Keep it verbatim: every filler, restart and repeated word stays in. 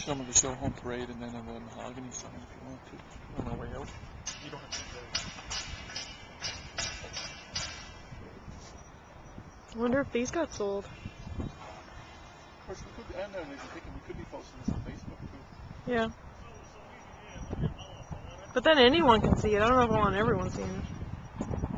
some of the show home parade and then on the Mahogony sign if you want to on our way out. You don't have to go. I wonder if these got sold. Of course, we could, and then we could, we could be posting this on Facebook too. Yeah. But then anyone can see it. I don't know if I want everyone seeing it.